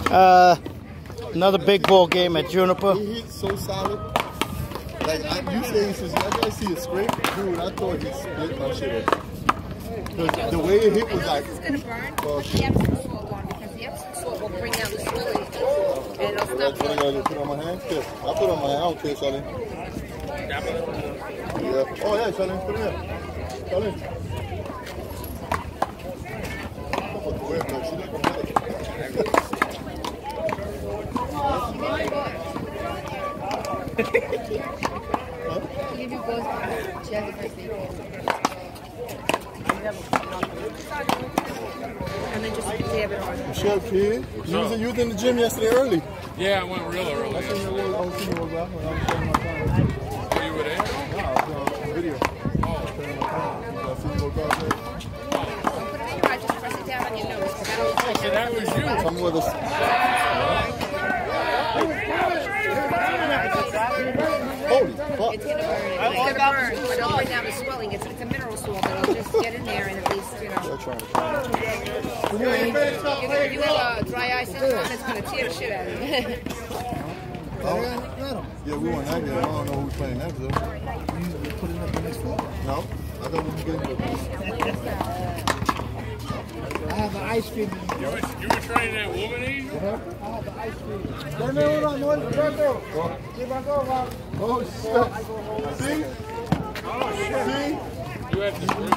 Another big ball game at Juniper. He hit so solid. Like you say, he says, I gotta see a scrape. Dude, I thought he split my shit up. The way it hit was like. It's gonna burn. The Epsom salt on because the Epsom salt will bring down the swelling and it'll stop. What I gotta put on my hand? Yeah, I put on my hand. I don't care, Charlene. Yeah. Oh yeah, Charlene, put it in. Charlene. Give you both. And then just dab it on. Michelle, kid. You was in the gym yesterday early. Yeah, I went real early. I seen you when I was showing my time. Were you there? No, I was on video. I seen you work out there. I just press it down on your nose. So that was you. Come with us. Holy fuck. It's gonna burn. It's gonna burn, but it'll bring down the swelling. It's a mineral salt, but it'll just get in there and at least, you know. You have a dry eye syndrome that's gonna tear the shit out of you. Yeah, we weren't out there. I don't know who's playing next though. You put it up the next floor? No. I thought we were getting I have an ice cream. You were training that woman, Angel? I have an ice cream. No, Oh shit. See? Oh shit. See? You had to drink.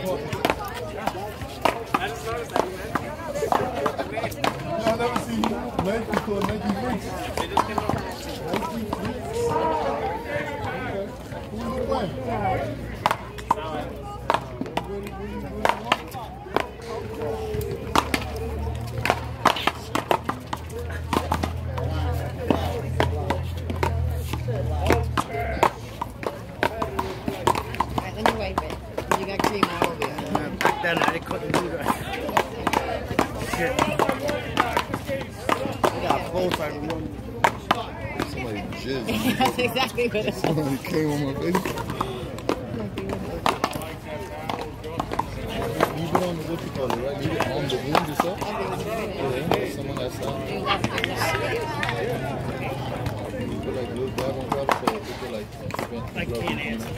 I've never seen Nike pull Nike freaks. Who's gonna win? Then you wipe it. You got cream all over you. Back then I couldn't do that. Shit. I got both on one. Somebody jizzed. That's exactly what it is. Somebody came on my face. You put on the what you call it, right? You get on the wound yourself? Yeah, someone that's not. You put like little dab on top so it could like prevent the I blood. can't answer.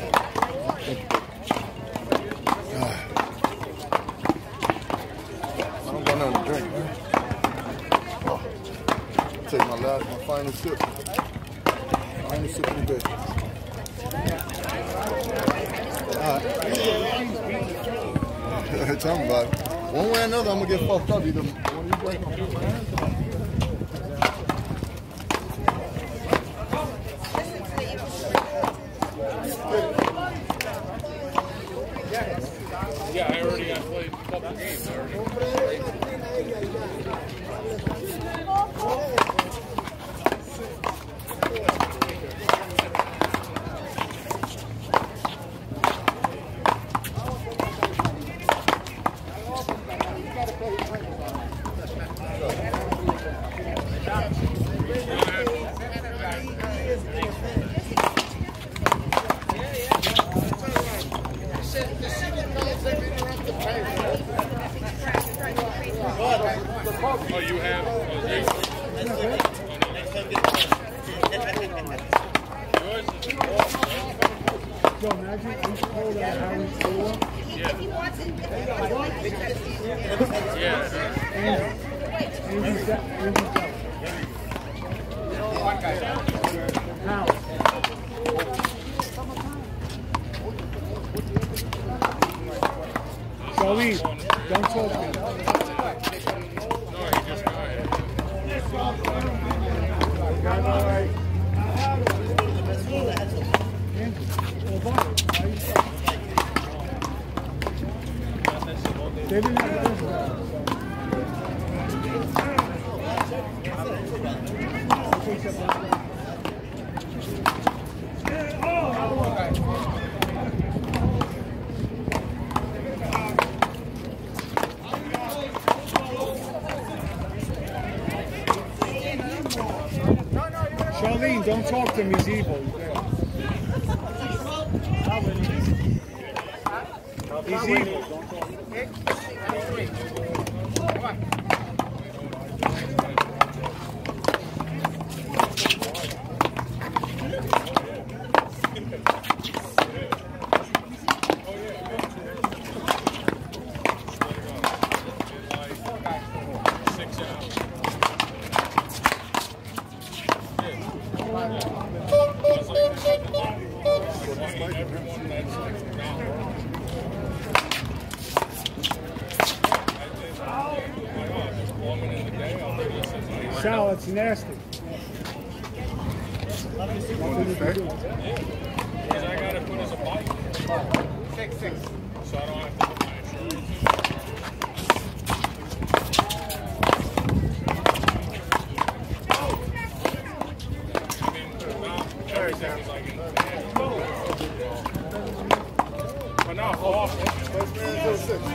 I don't got nothing to drink, man. Oh. Take my final sip. Final sip of the day. Alright. Tell me about it. One way or another, I'm gonna get fucked up. Either one of you drink. Yeah, I already got played a couple games. Oh, you have? Yo, imagine we pulled out Harry Fuller. And he's got. How? Charlie, don't talk to me. No, he just got it. Got all right. They didn't have this. Charlene, don't talk to him, he's evil. He's evil. Sal, it's nasty. Because I got to put as a bike. 6. So I don't have to put my insurance. I mean, not everything is like in but not often. First man until 6.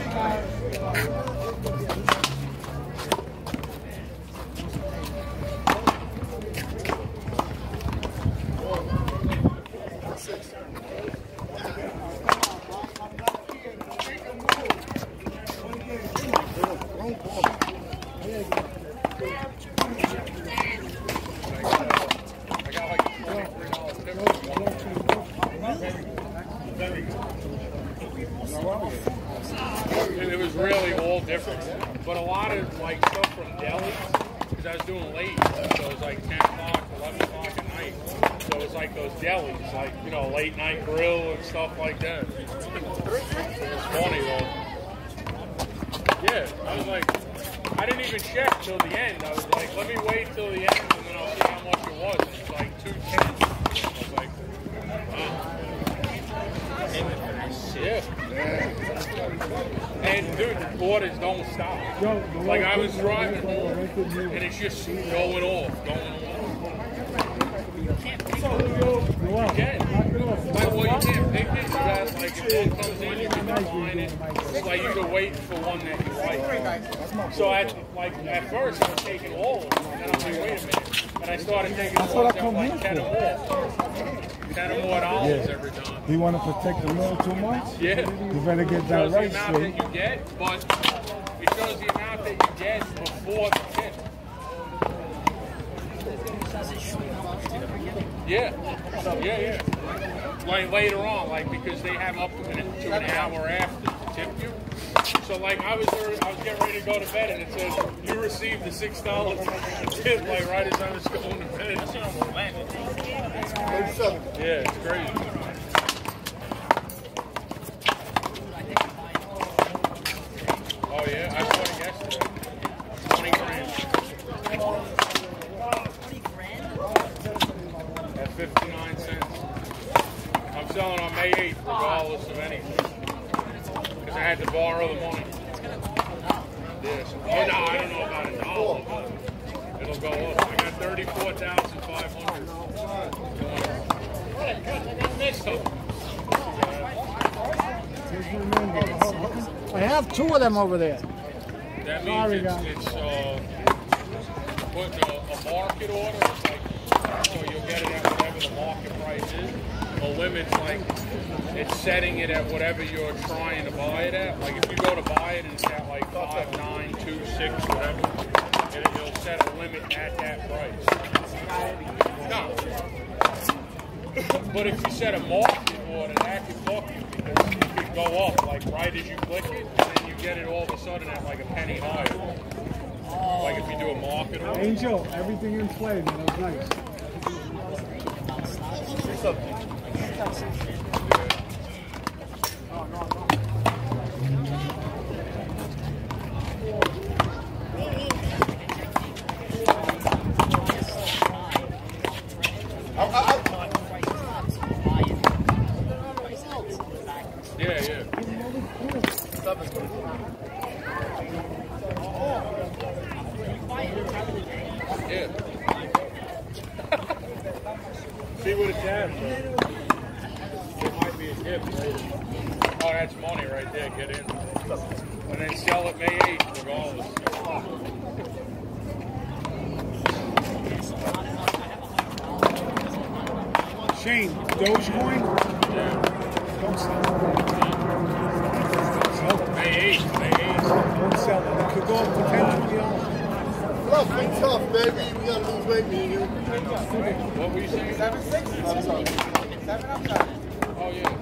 It was really all different. But a lot of like stuff from delis, because I was doing late, so it was like 10 o'clock, 11 o'clock at night. So it was like those delis, like, you know, late night grill and stuff like that. It was funny though. Yeah, I was like, I didn't even check till the end. I was like, let me wait till the end and then I'll see how much it was. It was like $2.10. I was like, wow. Yeah. And dude, the orders don't stop. Like I was driving home and it's just going off. You can. Like, well, you can't pick it. You got, like, if one comes in, you can define it. It's like you can wait for one that you like. So at first I was taking all of them, and then I was like, wait a minute. And I started taking ones that were like 10 or more. $10 or more every time. Do you want to protect the mill too much? Yeah. You better get that right, It shows the amount that you get, but it shows the amount that you get before the tip. Yeah. Like later on, like because they have up to an hour after to tip you. So like I was getting ready to go to bed and it says you received the $6 tip like right as I was going to bed. 37. Yeah, it's crazy. Oh yeah, I bought it yesterday. 20 grand. 20 grand? At 59 cents. I'm selling on May 8th regardless of anything. Because I had to borrow the money. Yes. Oh no, I don't know about $1, but it'll go up. I got 34,500. I have 2 of them over there. That means it's putting a market order. It's like, so you'll get it at whatever the market price is. A limit's like it's setting it at whatever you're trying to buy it at. Like if you go to buy it and it's at like 5,926, whatever, it'll set a limit at that price. No. But if you set a market order, that could fuck you because it could go up like right as you click it, and then you get it all of a sudden at like a penny higher. Like if you do a market order. Angel, everything in play, man. That was nice. Yeah. See what it's at. It might be a dip. Oh, that's money right there. Get in. And then sell it May 8th regardless. Shane, Dogecoin? Yeah. Don't sell it. May 8th. Don't sell it. It could go up potentially on. Tough, we tough, baby. We gotta lose weight, me and you. What were you saying? 7-6? I'm sorry. 7 upside. Oh, yeah.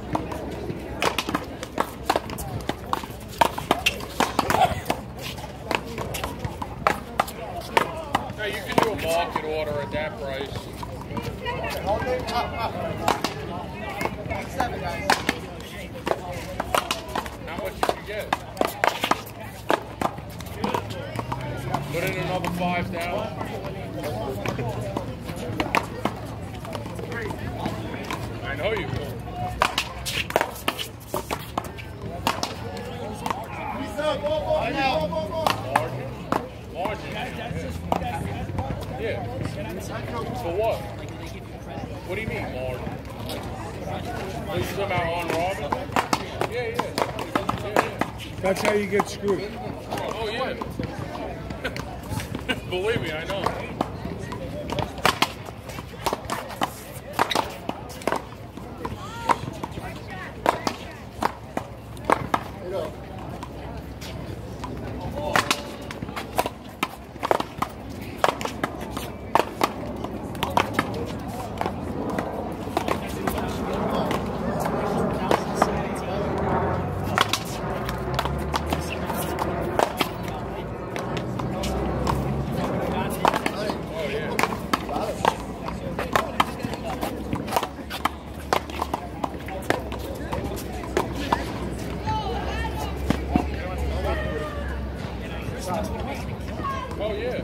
Now, you can do a market order at that price. Seven, guys. How much did you get? Put in another 5,000. I know you will. Margin. Yeah. For what? What do you mean, margin? Are you talking about on Robin? Yeah. That's how you get screwed. Oh, yeah. Believe me, I know. Oh, yeah.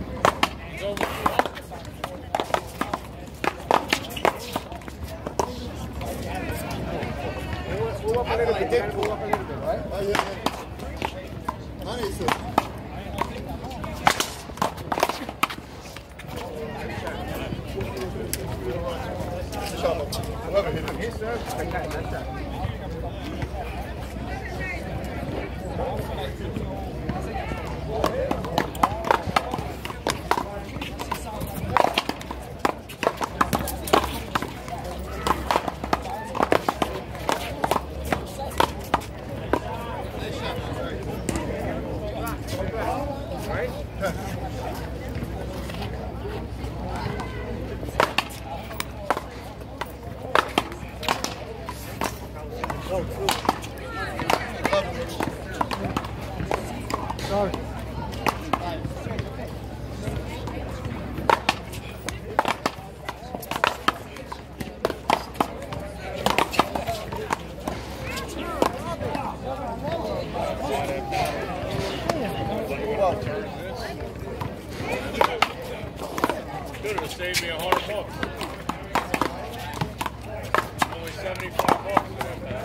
Sorry. Could have saved me $100. Only $75 for that.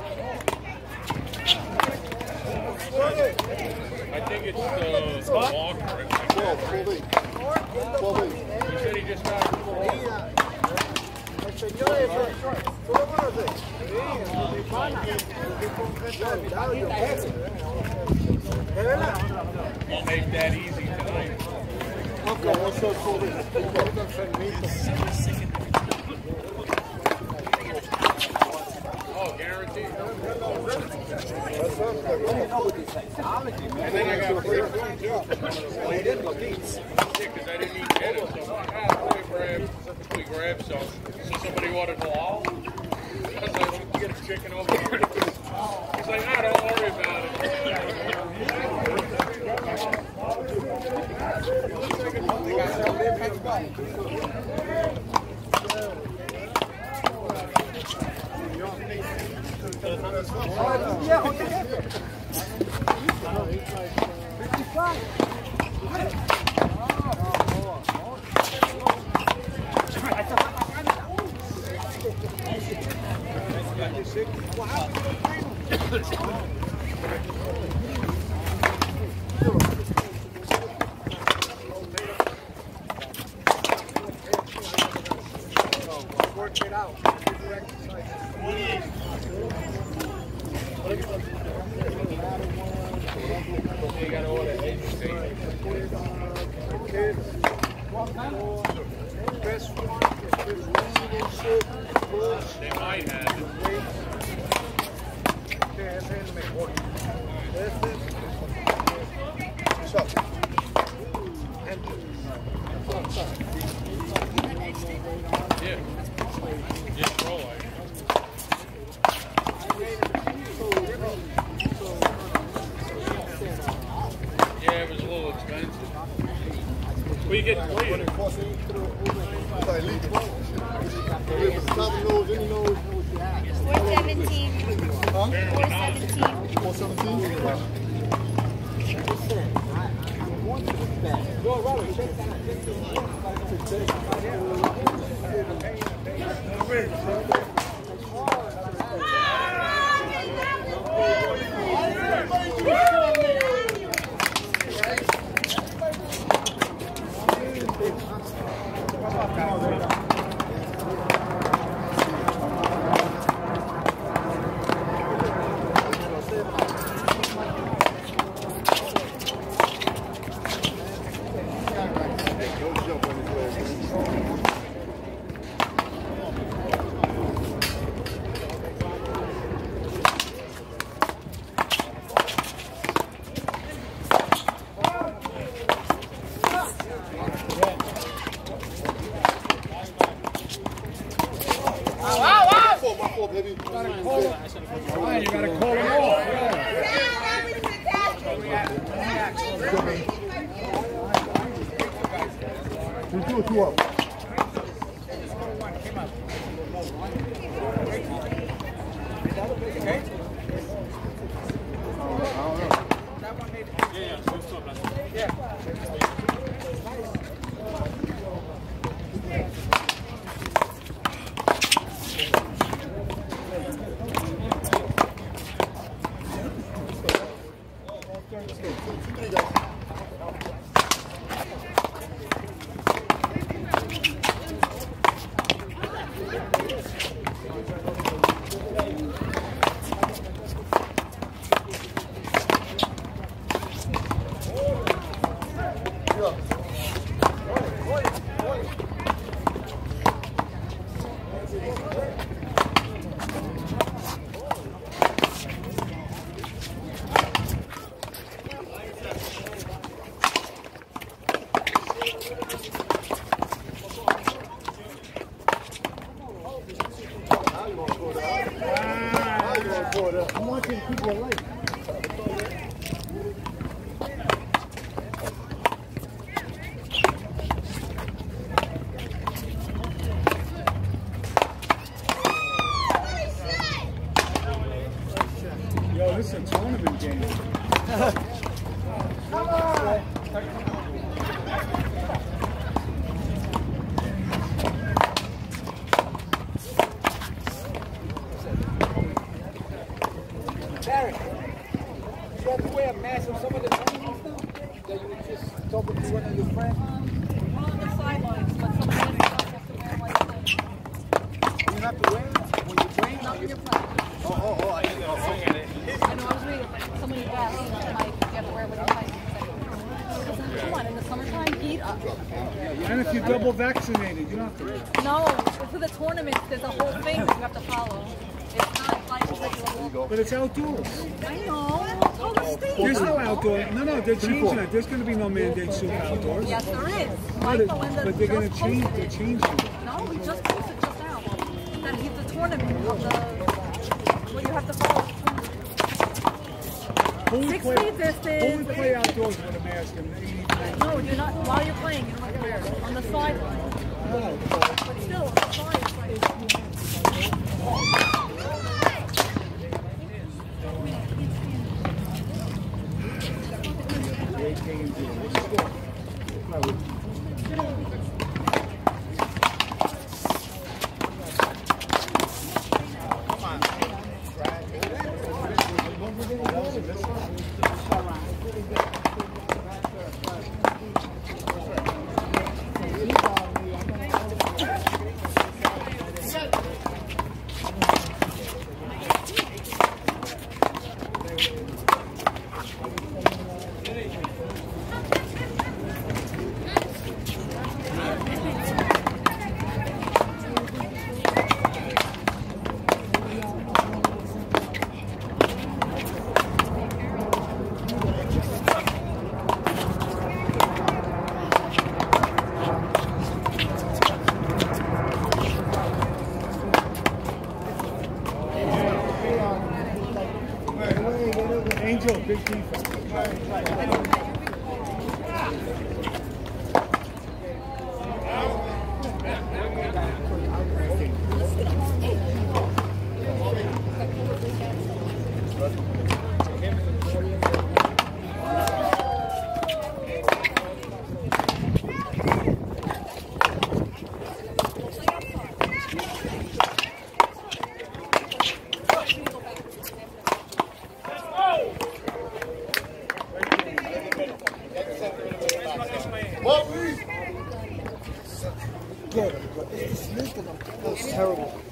I think it's the Walker. He said he just got it. I'll make that easy tonight. Oh, guaranteed. And then I got free food too. Because I didn't eat dinner, so I'm like, we grabbed some. So somebody ordered halal. I was like, let me get a chicken over here. He's like, don't worry about it. Work it out. You got to order they might have it. Yeah. Just roll like it. Yeah, it was a little expensive. Well, you get three. 417. Huh? 417. 417? I'm watching people like. Yo, this is a tournament game. Come on! Barry, you have to wear a mask on some of the tournaments though? That you were just talking to one of your friends? We're on the sidelines, but somebody else has to wear like this. You have to wear it when you're playing? Not when you're playing. I didn't know. I know, I was reading, like, somebody asked, you have to wear it when you're playing. Because, come on, in the summertime, heat up. And if you're double vaccinated, you don't have to wear it. No, for the tournaments, there's a whole thing that you have to follow. It's not like regular. But it's outdoors. I know. Oh, the state. There's no outdoor. No, they're changing it. There's going to be no mandate soon outdoors. Yes, there is. But they're going to change. They're changing it. No, we just posted just now that he's the tournament of the. What you have to follow. 6 feet distance. Only play outdoors with a mask and 80. No, you're not. While you're playing, you don't have to wear it. On the sideline. Oh. But still, on the side, it's like. Great games here. This is good. terrible.